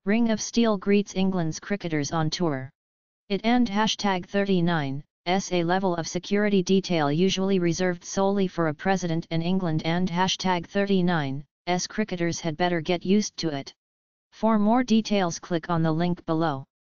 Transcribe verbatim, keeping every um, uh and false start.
Ring of Steel greets England's cricketers on tour. It and hashtag thirty-nine, s a level of security detail usually reserved solely for a president and England and hashtag thirty-nine, s cricketers had better get used to it. For more details click on the link below.